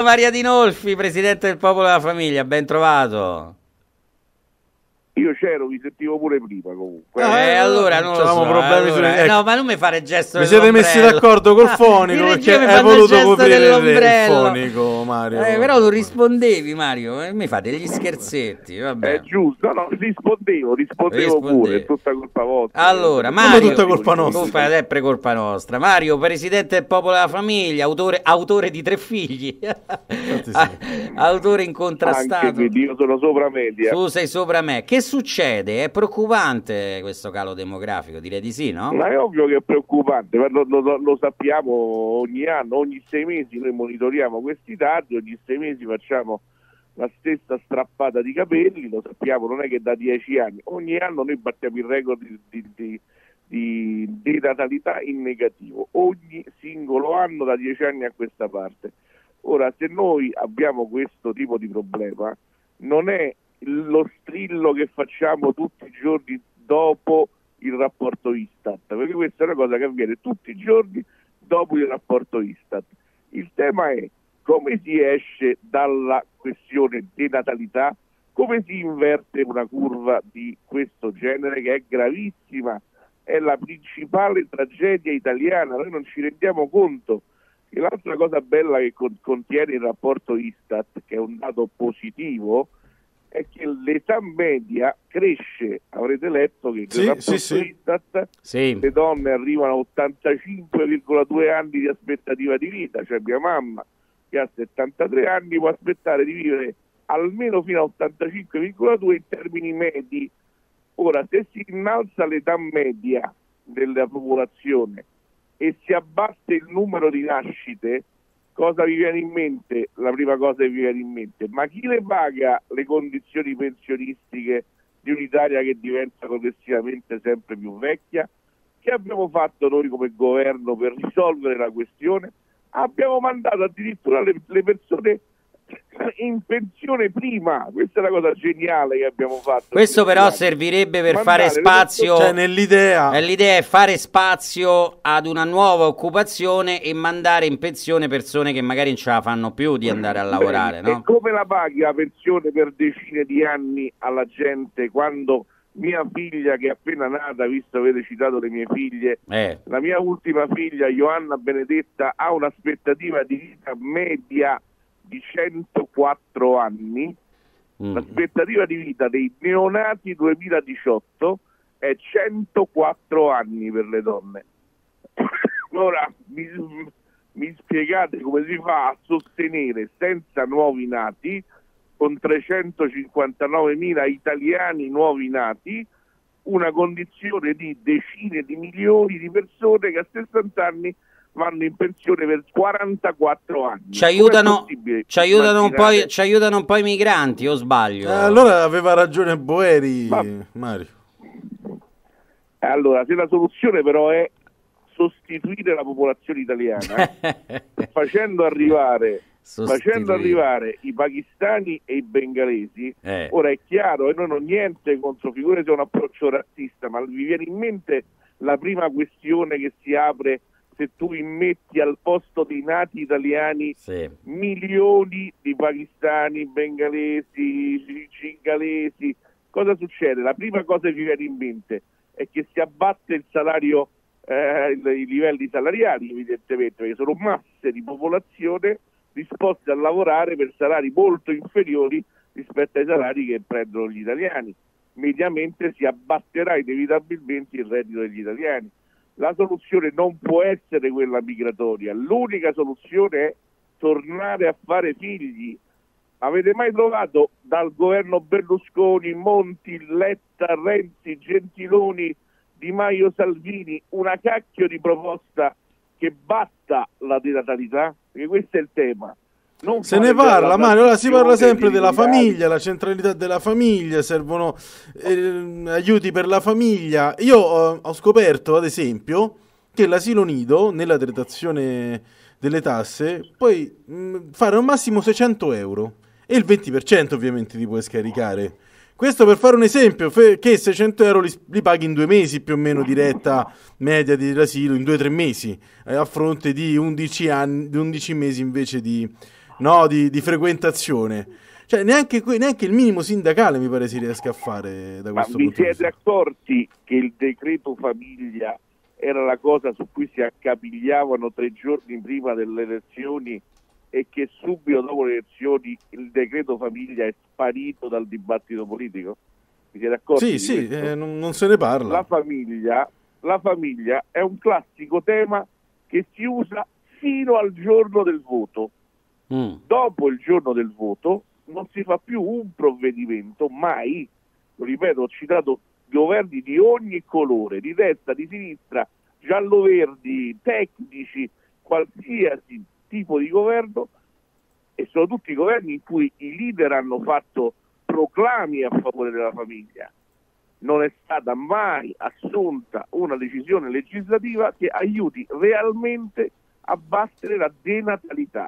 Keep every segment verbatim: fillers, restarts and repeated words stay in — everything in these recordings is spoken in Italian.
Maria Dinolfi, presidente del Popolo della Famiglia, ben trovato. Io c'ero, vi sentivo pure prima comunque. Eh, eh allora non lo so, problemi allora, sui... ecco. No, ma non mi fare il gesto Vi siete messi d'accordo col fonico, ah, perché hai voluto coprire il fonico, Mario. Eh, però non rispondevi, Mario, eh, mi fate degli scherzetti, vabbè. È giusto, no, rispondevo, rispondevo Rispondevi. pure, è tutta colpa vostra. Allora, Mario, tutta colpa nostra. Colpa, sempre colpa nostra. Mario, presidente del Popolo della Famiglia, autore, autore di tre figli, Sì. autore incontrastato. Anche quindi io sono sopra media. Tu sei sopra me. Che succede? È preoccupante questo calo demografico, direi di sì, no? Ma è ovvio che è preoccupante, ma lo, lo, lo sappiamo ogni anno, ogni sei mesi noi monitoriamo questi dati, ogni sei mesi facciamo la stessa strappata di capelli, lo sappiamo, non è che da dieci anni, ogni anno noi battiamo il record di, di, di, di, di natalità in negativo, ogni singolo anno da dieci anni a questa parte. Ora, se noi abbiamo questo tipo di problema, non è lo strillo che facciamo tutti i giorni dopo il rapporto Istat, perché questa è una cosa che avviene tutti i giorni dopo il rapporto Istat. Il tema è come si esce dalla questione denatalità, come si inverte una curva di questo genere che è gravissima, è la principale tragedia italiana, noi non ci rendiamo conto. E l'altra cosa bella che contiene il rapporto Istat, che è un dato positivo, è che l'età media cresce. Avrete letto che sì, nel rapporto sì, sì. Istat sì. le donne arrivano a ottantacinque virgola due anni di aspettativa di vita, cioè mia mamma che ha settantatré anni può aspettare di vivere almeno fino a ottantacinque virgola due in termini medi. Ora, se si innalza l'età media della popolazione e si abbatte il numero di nascite, cosa vi viene in mente? La prima cosa che vi viene in mente, ma chi le paga le condizioni pensionistiche di un'Italia che diventa progressivamente sempre più vecchia? Che abbiamo fatto noi come governo per risolvere la questione? Abbiamo mandato addirittura le, le persone in pensione prima. Questa è la cosa geniale che abbiamo fatto. Questo però servirebbe per Mandare fare spazio, cioè nell'idea eh, l'idea è fare spazio ad una nuova occupazione e mandare in pensione persone che magari non ce la fanno più di andare a lavorare, Beh, no? E come la paghi la pensione per decine di anni alla gente quando mia figlia che è appena nata, visto avete citato le mie figlie, Eh. la mia ultima figlia Ioanna Benedetta ha un'aspettativa di vita media di centoquattro anni, Mm. l'aspettativa di vita dei neonati duemiladiciotto è centoquattro anni per le donne. Ora mi, mi spiegate come si fa a sostenere senza nuovi nati, con trecentocinquantanovemila italiani nuovi nati, una condizione di decine di milioni di persone che a sessanta anni vanno in pensione per quarantaquattro anni. Ci aiutano, possibile ci aiutano un po', immaginare? i- ci aiutano un po' i migranti, o sbaglio? eh, allora aveva ragione Boeri, Ma- Mario. Allora, se la soluzione però è sostituire la popolazione italiana facendo arrivare Sostituire. facendo arrivare i pakistani e i bengalesi, Eh. ora è chiaro, e non ho niente contro, figurati un approccio razzista, ma vi viene in mente la prima questione che si apre se tu immetti al posto dei nati italiani Sì. milioni di pakistani, bengalesi, cingalesi, cosa succede? La prima cosa che vi viene in mente è che si abbatte il salario, eh, i livelli salariali evidentemente, perché sono masse di popolazione disposte a lavorare per salari molto inferiori rispetto ai salari che prendono gli italiani. Mediamente si abbatterà inevitabilmente il reddito degli italiani. La soluzione non può essere quella migratoria, l'unica soluzione è tornare a fare figli. Avete mai trovato dal governo Berlusconi, Monti, Letta, Renzi, Gentiloni, Di Maio, Salvini una cacchio di proposta che batta la denatalità? Perché questo è il tema. Non Se ne fare parla, della Mario, ora si parla sempre transizione della di miliardi. famiglia, la centralità della famiglia, servono eh, aiuti per la famiglia. Io ho, ho scoperto, ad esempio, che l'asilo nido, nella detrazione delle tasse, puoi mh, fare un massimo seicento euro e il venti per cento ovviamente ti puoi scaricare. Questo per fare un esempio, fe- che seicento euro li, li paghi in due mesi più o meno di retta media dell'asilo, in due o tre mesi, eh, a fronte di undici, anni, di undici mesi invece di, no, di, di frequentazione. Cioè neanche, que- neanche il minimo sindacale mi pare si riesca a fare da Ma questo vi punto di siete vista. accorti che il decreto famiglia era la cosa su cui si accapigliavano tre giorni prima delle elezioni e che subito dopo le elezioni il decreto famiglia è sparito dal dibattito politico? Vi siete accorti Sì, di sì, questo? eh, non, non se ne parla. La famiglia, la famiglia è un classico tema che si usa fino al giorno del voto. Mm. Dopo il giorno del voto non si fa più un provvedimento, mai, lo ripeto, ho citato governi di ogni colore, di destra, di sinistra, giallo-verdi, tecnici, qualsiasi tipo di governo, e sono tutti governi in cui i leader hanno fatto proclami a favore della famiglia. Non è stata mai assunta una decisione legislativa che aiuti realmente a battere la denatalità.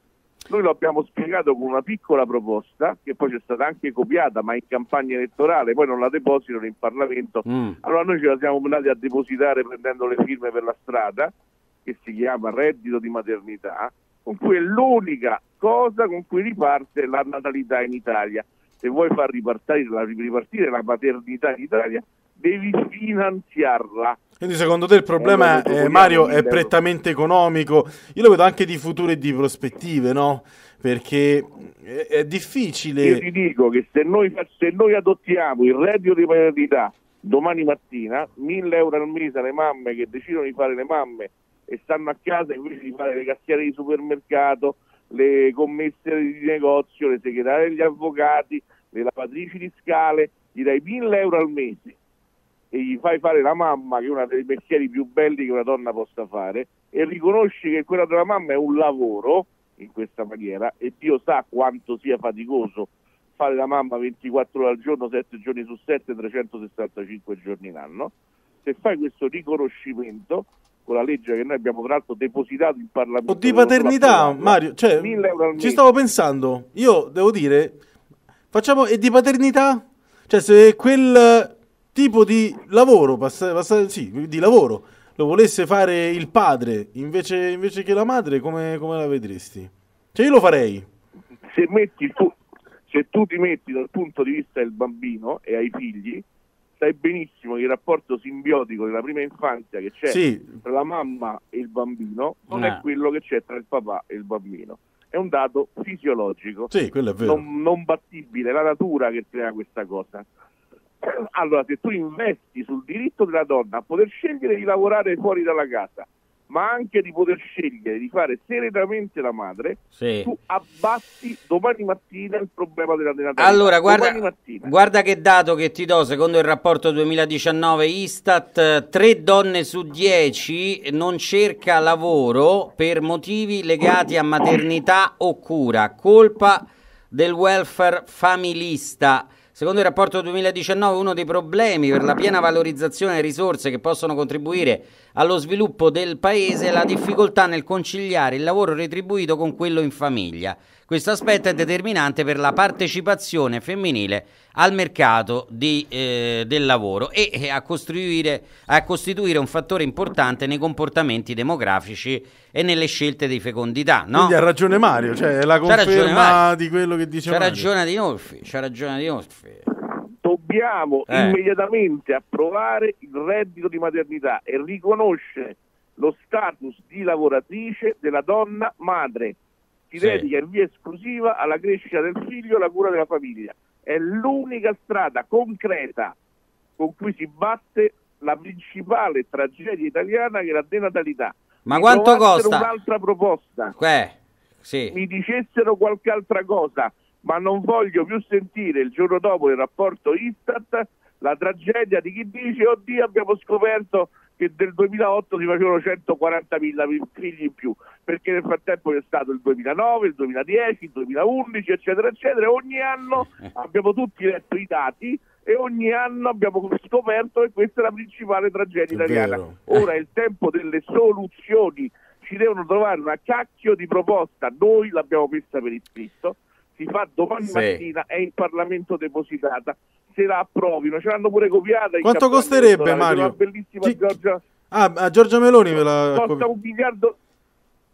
Noi lo abbiamo spiegato con una piccola proposta che poi c'è stata anche copiata, ma in campagna elettorale, poi non la depositano in Parlamento. Mm. Allora noi ce la siamo andati a depositare prendendo le firme per la strada, che si chiama reddito di maternità, con cui è l'unica cosa con cui riparte la natalità in Italia. Se vuoi far ripartire la, ripartire la maternità in Italia, devi finanziarla. Quindi secondo te il problema, Eh, eh, Mario, è prettamente economico? Io lo vedo anche di futuro e di prospettive, no? Perché è, è difficile... Io ti dico che se noi, se noi adottiamo il reddito di maternità domani mattina, mille euro al mese alle mamme che decidono di fare le mamme e stanno a casa invece di fare le cassiere di supermercato, le commesse di negozio, le segretarie degli avvocati, le lavatrici di scale, gli dai mille euro al mese e gli fai fare la mamma, che è uno dei mestieri più belli che una donna possa fare, e riconosci che quella della mamma è un lavoro in questa maniera, e Dio sa quanto sia faticoso fare la mamma ventiquattro ore al giorno, sette giorni su sette, trecentosessantacinque giorni in anno. Se fai questo riconoscimento con la legge che noi abbiamo tra l'altro depositato in Parlamento, O di paternità, Mario, cioè, ci stavo pensando, io devo dire, facciamo, e di paternità? Cioè, se quel tipo di lavoro, passa, passa, sì, di lavoro, lo volesse fare il padre invece, invece che la madre, come, come la vedresti? Cioè, io lo farei. Se, metti tu, se tu ti metti dal punto di vista del bambino e ai figli, sai benissimo che il rapporto simbiotico della prima infanzia che c'è Sì. tra la mamma e il bambino non Eh. è quello che c'è tra il papà e il bambino. È un dato fisiologico, Sì, quello è vero. non, non battibile, è la natura che crea questa cosa. Allora, se tu investi sul diritto della donna a poter scegliere di lavorare fuori dalla casa, ma anche di poter scegliere di fare serenamente la madre, Sì. tu abbatti domani mattina il problema della denatalità. Allora, guarda, Domani mattina. guarda che dato che ti do, secondo il rapporto duemiladiciannove Istat, tre donne su dieci non cerca lavoro per motivi legati a maternità o cura, colpa del welfare familista. Secondo il rapporto duemiladiciannove, uno dei problemi per la piena valorizzazione delle risorse che possono contribuire allo sviluppo del paese è la difficoltà nel conciliare il lavoro retribuito con quello in famiglia. Questo aspetto è determinante per la partecipazione femminile al mercato di, eh, del lavoro e eh, a, costruire, a costituire un fattore importante nei comportamenti demografici e nelle scelte di fecondità. No? Quindi ha ragione Mario, cioè è la C'ha ragione conferma Mario. di quello che dice C'ha Mario. ragione Adinolfi, c'ha ragione Adinolfi. Dobbiamo Eh. immediatamente approvare il reddito di maternità e riconoscere lo status di lavoratrice della donna madre. Si Sì. dedica in via esclusiva alla crescita del figlio e alla cura della famiglia. È l'unica strada concreta con cui si batte la principale tragedia italiana, che è la denatalità. Ma Mi quanto trovassero costa? un'altra proposta, Eh, sì. mi dicessero qualche altra cosa, ma non voglio più sentire il giorno dopo il rapporto Istat la tragedia di chi dice oddio abbiamo scoperto che del duemilaotto si facevano centoquarantamila figli in più, perché nel frattempo c'è stato il duemilanove, il duemiladieci, il duemilaundici, eccetera, eccetera. Ogni anno abbiamo tutti letto i dati e ogni anno abbiamo scoperto che questa è la principale tragedia È italiana. vero. Ora è il tempo delle soluzioni, ci devono trovare una cacchio di proposta, noi l'abbiamo messa per iscritto, si fa domani Sì. mattina, è in Parlamento depositata, se la approvino, ce l'hanno pure copiata in Quanto campagna costerebbe, elettorale, Mario? una bellissima Chi- Giorgia, Ah, a Giorgia Meloni me la... costa un miliardo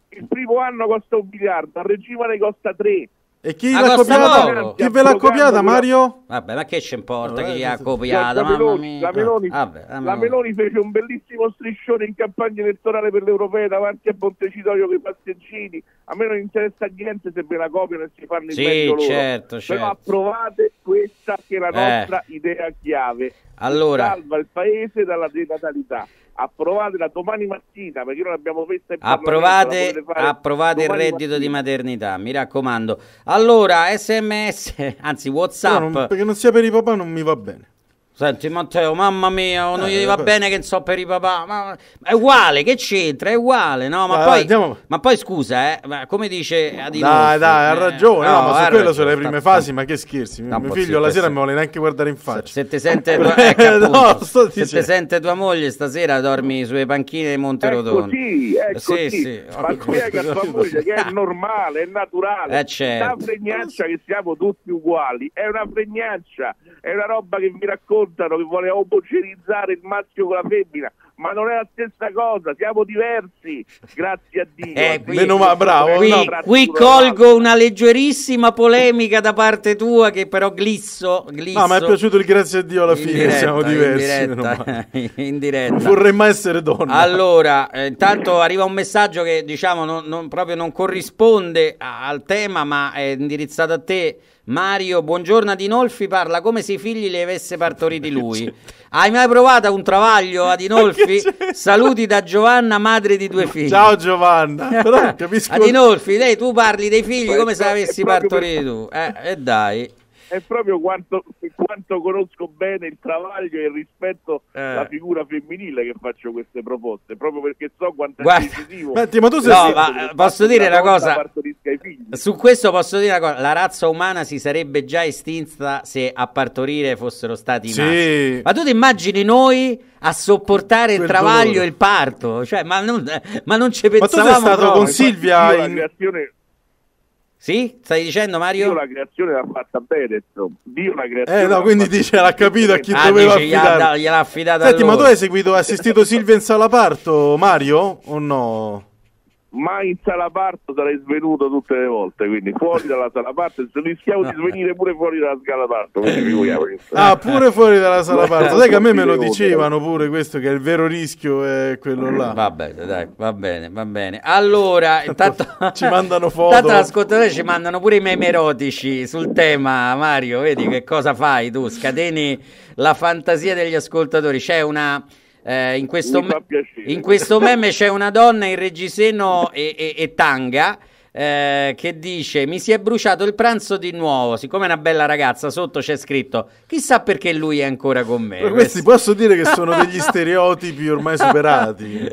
il primo anno costa un miliardo, a regime ne costa tre. E chi Ah, l'ha costa copiata? poco. Chi ve l'ha copiata, Mario? Vabbè, ma che ci importa No, chi eh, ha sì. copiato? La Mamma Meloni, mia. la Meloni, Vabbè, la la Meloni. Meloni fece un bellissimo striscione in campagna elettorale per l'Europea davanti a Montecitorio con i passeggini. A me non interessa niente se ve la copiano e si fanno il Sì, meglio loro. certo, certo. Però approvate questa che è la Eh. nostra idea chiave. Allora. Salva il paese dalla denatalità. Approvatela domani mattina, perché noi l'abbiamo messa in Parlamento, la Approvate, potete fare approvate il domani reddito di mattina. maternità, mi raccomando. Allora, sms, anzi Però WhatsApp. non- perché non sia per i papà non mi va bene. Senti Matteo, mamma mia, non Eh, gli va poi- bene che non so per i papà, ma è uguale, che c'entra, è uguale, no? Ma, Dai, poi, dai, andiamo. ma poi scusa, eh, ma come dice Adinolfi, Dai, dai, ha eh, ragione. No, ma ha su quello sono le ragione, prime sta- fasi, ma che scherzi. sta un Mio po' figlio zitto, la sera se- non mi vuole neanche guardare in Se, faccia. se ti sente tua, ecco, appunto, No, sto se ti dicendo. sente tua moglie stasera dormi sulle panchine di È Monterotondo. così, è Sì, così. sì, Ma ho spiega a tua capito. moglie che è normale, è naturale. Eh, certo. La fregnaccia che siamo tutti uguali è una fregnaccia, è una roba che vi raccontano che vuole omogenizzare il maschio con la femmina, ma non è la stessa cosa, siamo diversi, grazie a Dio. Eh, qui- Meno ma- bravo, Qui, no. qui colgo una leggerissima polemica da parte tua che però glisso, glisso No, ma è piaciuto il grazie a Dio alla in fine, diretta, siamo diversi. in meno diretta, male. in diretta. Non vorrei mai essere donna. Allora, eh, intanto arriva un messaggio che diciamo non, non- proprio non corrisponde a- al tema, ma è indirizzato a te, Mario. Buongiorno, Adinolfi parla come se i figli li avesse partoriti lui. Hai mai provato un travaglio, Adinolfi? Che c'è? Saluti da Giovanna, madre di due figli. Ciao Giovanna. Però capisco. Adinolfi, lei tu parli dei figli Beh, come se è avessi proprio partoriti tu. Eh, e dai. È proprio quanto, quanto conosco bene il travaglio e il rispetto Eh. alla figura femminile che faccio queste proposte, proprio perché so quanto Guarda- è decisivo. Senti, ma tu sei No, sì- ma, il eh, fatto posso che dire la una donna cosa? partorisca i figli. Su questo posso dire una cosa, la razza umana si sarebbe già estinta se a partorire fossero stati i Sì. maschi. Ma tu ti immagini noi a sopportare il Quel travaglio dolore. e il parto? Cioè, ma non, ma non ci tu sei pensavamo stato proprio. con Infatti Silvia Dio la in- creazione, Sì? Stai dicendo, Dio Mario? la creazione l'ha fatta bene, insomma. Dio la creazione Eh no, l'ha quindi fatta dice l'ha capito a chi Ah, doveva dici, gliel'ha, affidare. gliel'ha affidata Senti, a ma loro. tu hai seguito, hai assistito Silvia in sala parto, Mario? O no? Ma in sala parto sarei svenuto tutte le volte, quindi fuori dalla sala parto, se rischiavo di svenire pure fuori dalla sala parto, quindi figuriamo che- Ah, pure fuori dalla sala parto. Sai che a me me lo Sì, dicevano pure questo, che il vero rischio è quello là. Va bene, dai, va bene, va bene. Allora, intanto Ci mandano foto. Intanto ascoltatori ci mandano pure i meme erotici sul tema, Mario, vedi che cosa fai tu? Scateni la fantasia degli ascoltatori. C'è una eh, in questo Mi fa me- piacere. in questo meme c'è una donna in reggiseno e, e- e tanga eh, che dice: mi si è bruciato il pranzo di nuovo. Siccome è una bella ragazza, sotto c'è scritto: chissà perché lui è ancora con me. Ma questi posso dire che sono degli stereotipi ormai superati.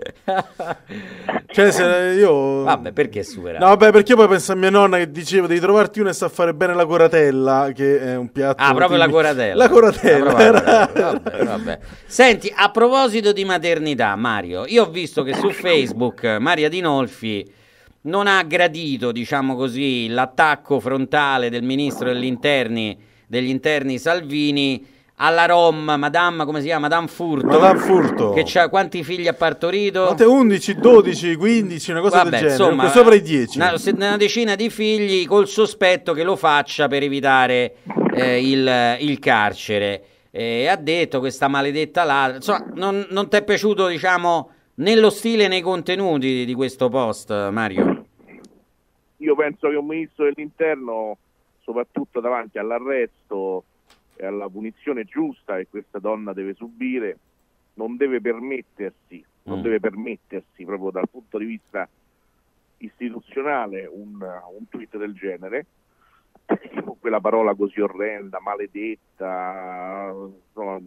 Cioè, se io... Vabbè, perché superato? No, vabbè, perché io poi penso a mia nonna che diceva devi trovarti una e sa fare bene la coratella, che è un piatto... Ah, proprio la tipico- coratella. La coratella. Ah, proprio la era- coratella. Vabbè, vabbè. Senti, a proposito di maternità, Mario, io ho visto che su Facebook Maria Dinolfi non ha gradito, diciamo così, l'attacco frontale del ministro degli interni, degli interni Salvini alla Rom, Madame, come si chiama? Madame Furto. Madame Furto. Che c'ha quanti figli ha partorito? Quante? undici, dodici, quindici, una cosa Vabbè, del genere. insomma, Comunque sopra i dieci. Una, se- una decina di figli col sospetto che lo faccia per evitare eh, il, il carcere. E ha detto questa maledetta ladra. Insomma, non, non ti è piaciuto, diciamo, nello stile e nei contenuti di questo post, Mario? Io penso che un ministro dell'interno, soprattutto davanti all'arresto e alla punizione giusta che questa donna deve subire, non deve permettersi, non Mm. deve permettersi proprio dal punto di vista istituzionale un, un tweet del genere, con quella parola così orrenda, maledetta, insomma.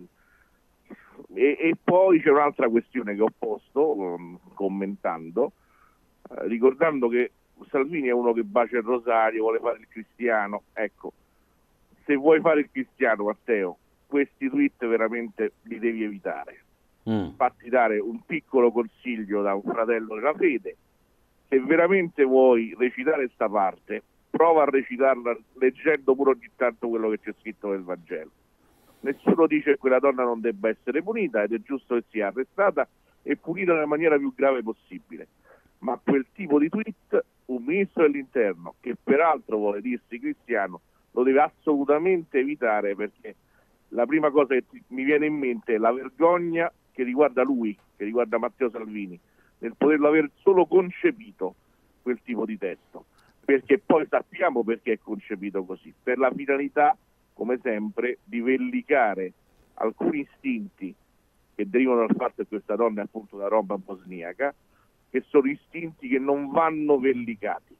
E, e poi c'è un'altra questione che ho posto um, commentando, eh, ricordando che Salvini è uno che bacia il rosario, vuole fare il cristiano. Ecco, se vuoi fare il cristiano, Matteo, questi tweet veramente li devi evitare. Mm. Fatti dare un piccolo consiglio da un fratello della fede: se veramente vuoi recitare sta parte, prova a recitarla leggendo pure ogni tanto quello che c'è scritto nel Vangelo. Nessuno dice che quella donna non debba essere punita, ed è giusto che sia arrestata e punita nella maniera più grave possibile. ma quel tipo di tweet un ministro dell'interno, che peraltro vuole dirsi cristiano, lo deve assolutamente evitare, perché la prima cosa che mi viene in mente è la vergogna che riguarda lui, che riguarda Matteo Salvini, nel poterlo aver solo concepito quel tipo di testo, perché poi sappiamo perché è concepito così, per la finalità, come sempre, di vellicare alcuni istinti che derivano dal fatto che questa donna è appunto una roba bosniaca, che sono istinti che non vanno vellicati.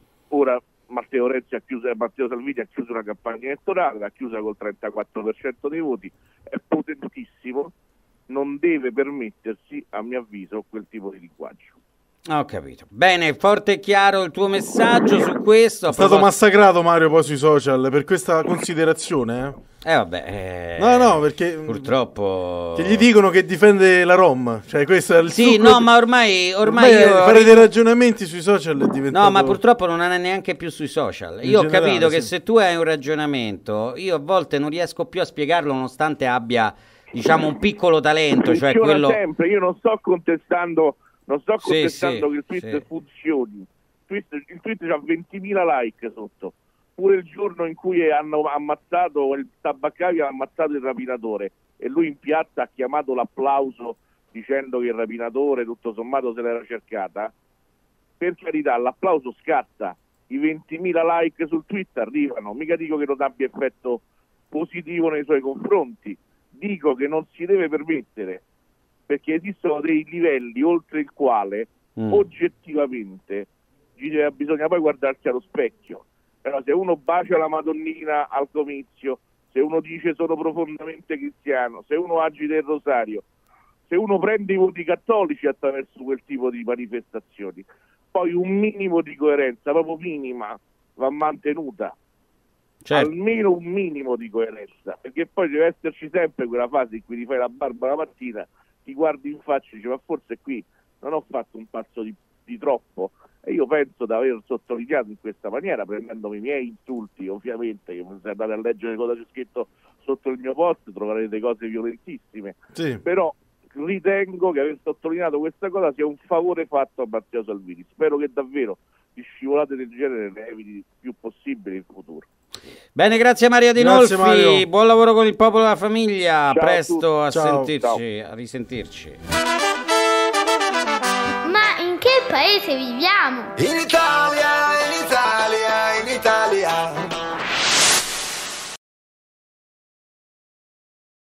Ora Matteo Renzi ha chiuso, Matteo Salvini ha chiuso una campagna elettorale, l'ha chiusa col trentaquattro per cento dei voti, è potentissimo, non deve permettersi, a mio avviso, quel tipo di linguaggio. Ho capito. Bene, forte e chiaro il tuo messaggio su questo. È stato massacrato Mario poi sui social per questa considerazione, eh? Eh vabbè, eh, no no perché purtroppo che gli dicono che difende la Rom, cioè questo è il sì succo. No, ma ormai ormai, ormai io... fare dei ragionamenti sui social è diventato... No, ma purtroppo non è neanche più sui social. In io generale, ho capito sì. che se tu hai un ragionamento, io a volte non riesco più a spiegarlo nonostante abbia, diciamo, un piccolo talento, cioè funziona quello sempre. Io non sto contestando non sto Sì, contestando sì, che il tweet sì. funzioni. Il tweet, il tweet ha ventimila like sotto. Pure il giorno in cui hanno ammazzato il tabaccaio, ha ammazzato il rapinatore, e lui in piazza ha chiamato l'applauso dicendo che il rapinatore tutto sommato se l'era cercata. Per carità, l'applauso scatta, i ventimila like sul tweet arrivano, mica dico che non abbia effetto positivo nei suoi confronti, dico che non si deve permettere, perché esistono dei livelli oltre il quale mm. oggettivamente bisogna poi guardarsi allo specchio. Però se uno bacia la Madonnina al comizio, se uno dice sono profondamente cristiano, se uno agita il rosario, se uno prende i voti cattolici attraverso quel tipo di manifestazioni, poi un minimo di coerenza, proprio minima, va mantenuta. Certo. Almeno un minimo di coerenza, perché poi deve esserci sempre quella fase in cui ti fai la barba la mattina, ti guardi in faccia e dici ma forse qui non ho fatto un passo di, di troppo, e io penso di aver sottolineato in questa maniera, prendendomi i miei insulti, ovviamente, che se andate a leggere cosa c'è scritto sotto il mio post troverete cose violentissime, sì. Però ritengo che aver sottolineato questa cosa sia un favore fatto a Matteo Salvini. Spero che davvero di scivolate del genere ne eviti il più possibile in futuro. Bene, grazie Mario Adinolfi, grazie, buon lavoro con il popolo e la famiglia, ciao, presto a, a sentirci, ciao. A risentirci. Ma in che paese viviamo? In Italia